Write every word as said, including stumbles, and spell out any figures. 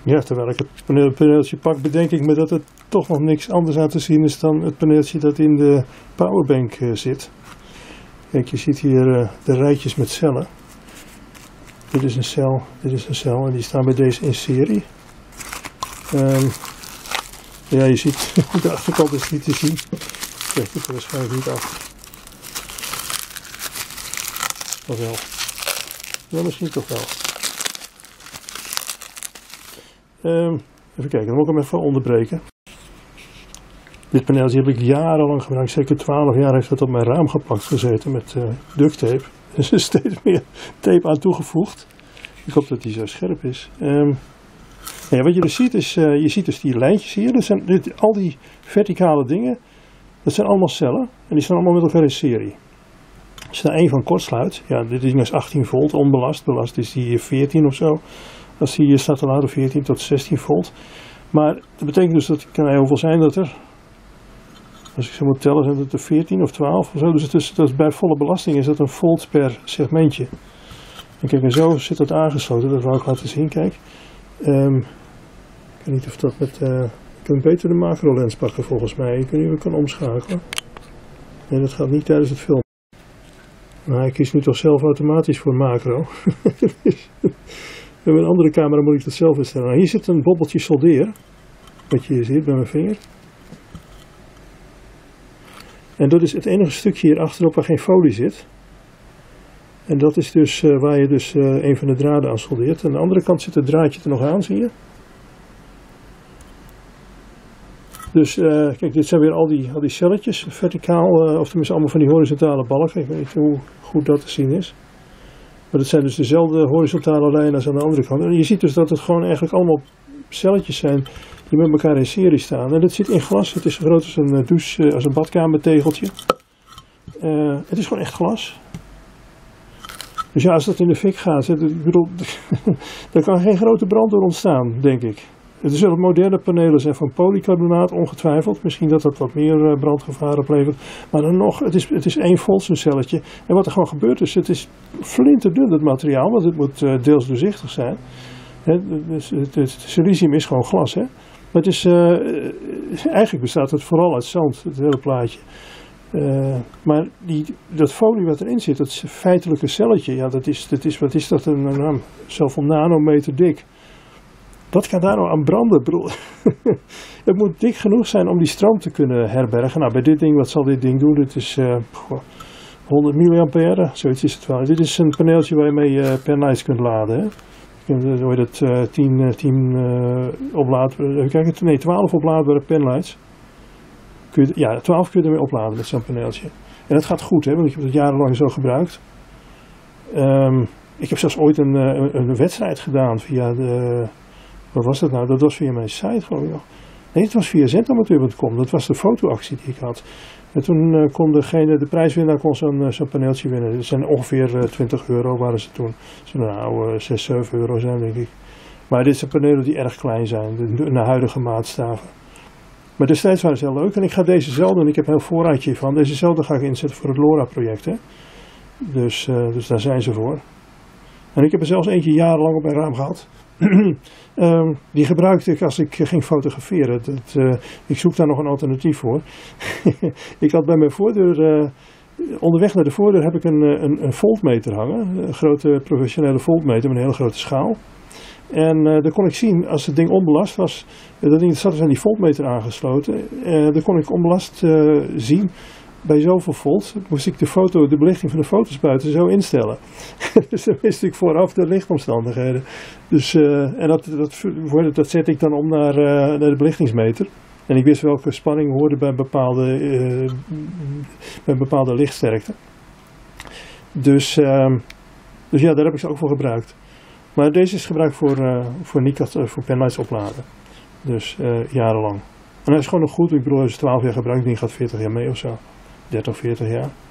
Ja, terwijl ik het paneel, paneeltje pak, bedenk ik me dat het toch nog niks anders aan te zien is dan het paneeltje dat in de powerbank uh, zit. Kijk, je ziet hier uh, de rijtjes met cellen. Dit is een cel, dit is een cel en die staan bij deze in serie. Um, ja, je ziet, de achterkant is niet te zien. Ik krijg het er waarschijnlijk niet af. Of wel? Ja, misschien toch wel. Um, even kijken, dan moet ik hem even onderbreken. Dit paneeltje heb ik jarenlang gebruikt, zeker twaalf jaar heeft het op mijn raam geplakt gezeten met uh, duct tape. Er is steeds meer tape aan toegevoegd. Ik hoop dat die zo scherp is. Um, ja, wat je dus ziet is, uh, je ziet dus die lijntjes hier, dat zijn, dit, al die verticale dingen, dat zijn allemaal cellen en die staan allemaal met elkaar in serie. Als je daar één van kortsluit, ja, dit ding is achttien volt onbelast, belast is die veertien of zo. Als die hier staat te laden veertien tot zestien volt. Maar dat betekent dus dat, kan er hoeveel zijn dat er? Als ik zo moet tellen zijn dat er veertien of twaalf of zo. Dus het is, dat is bij volle belasting is dat een volt per segmentje. En kijk, en zo zit het aangesloten, dat wil ik laten zien, kijk. Um, ik weet niet of dat met, uh, ik kan beter de macro lens pakken volgens mij. Ik weet niet of ik kan omschakelen. Nee, dat gaat niet tijdens het filmen. Maar ik kies nu toch zelf automatisch voor macro. Met een andere camera moet ik dat zelf instellen. Nou, hier zit een bobbeltje soldeer. Wat je hier ziet bij mijn vinger. En dat is het enige stukje hier achterop waar geen folie zit. En dat is dus uh, waar je dus uh, een van de draden aan soldeert. Aan de andere kant zit het draadje er nog aan, zie je. Dus uh, kijk, dit zijn weer al die, al die celletjes, verticaal, uh, of tenminste allemaal van die horizontale balken. Ik weet niet hoe goed dat te zien is. Maar dat zijn dus dezelfde horizontale lijnen als aan de andere kant. En je ziet dus dat het gewoon eigenlijk allemaal celletjes zijn die met elkaar in serie staan. En dat zit in glas, het is zo groot als een douche, als een badkamertegeltje. Uh, het is gewoon echt glas. Dus ja, als dat in de fik gaat, ik bedoel, daar kan geen grote brand door ontstaan, denk ik. Er zullen moderne panelen zijn van polycarbonaat, ongetwijfeld. Misschien dat dat wat meer brandgevaar oplevert. Maar dan nog, het is, het is één volt zo'n celletje. En wat er gewoon gebeurt is, het is flinterdun het materiaal, want het moet uh, deels doorzichtig zijn. He, dus het, het silicium is gewoon glas, hè. Maar het is, uh, eigenlijk bestaat het vooral uit zand, het hele plaatje. Uh, maar die, dat folie wat erin zit, dat feitelijke celletje, ja, dat is, dat is, wat is dat, een, een, een zoveel nanometer dik. Wat kan daar nou aan branden? Bedoel, het moet dik genoeg zijn om die stroom te kunnen herbergen. Nou, bij dit ding, wat zal dit ding doen? Dit is uh, honderd milliampère, zoiets is het wel. Dit is een paneeltje waar je mee uh, penlights kunt laden. Hè? Je hoort het uh, tien, tien uh, oplaadbare, kijk, nee, twaalf oplaadbare penlights. Kun je, ja, twaalf kun je ermee opladen met zo'n paneeltje. En dat gaat goed, hè, want ik heb het jarenlang zo gebruikt. Um, ik heb zelfs ooit een, een, een wedstrijd gedaan via de... Wat was dat nou? Dat was via mijn site geloof ik nog. Nee, het was via zendamateur punt com. Dat was de fotoactie die ik had. En toen uh, kon degene, de prijswinnaar kon zo'n uh, zo'n paneeltje winnen. Dat zijn ongeveer uh, twintig euro waren ze toen. Dat zullen nou uh, zes, zeven euro zijn denk ik. Maar dit zijn panelen die erg klein zijn. De, naar huidige maatstaven. Maar destijds waren ze heel leuk. En ik ga deze zelden, en ik heb een heel voorraadje van. Deze zelden ga ik inzetten voor het LoRa project. Hè? Dus, uh, dus daar zijn ze voor. En ik heb er zelfs eentje jarenlang op mijn raam gehad. um, die gebruikte ik als ik ging fotograferen. Dat, uh, ik zoek daar nog een alternatief voor. Ik had bij mijn voordeur, uh, onderweg naar de voordeur heb ik een, een, een voltmeter hangen. Een grote professionele voltmeter met een hele grote schaal. En uh, dan kon ik zien, als het ding onbelast was, dat ding zat dus aan die voltmeter aangesloten. Uh, dan kon ik onbelast uh, zien. Bij zoveel volt moest ik de, foto, de belichting van de foto's buiten zo instellen. Dus dan wist ik vooraf de lichtomstandigheden. Dus, uh, en dat, dat, dat zet ik dan om naar, uh, naar de belichtingsmeter. En ik wist welke spanning hoorde bij bepaalde, uh, bij bepaalde lichtsterkte. Dus, uh, dus ja, daar heb ik ze ook voor gebruikt. Maar deze is gebruikt voor, uh, voor Nikon, uh, voor penlights opladen. Dus uh, jarenlang. En hij is gewoon nog goed. Ik bedoel, hij is twaalf jaar gebruikt. Die gaat veertig jaar mee of zo. dertig, veertig jaar.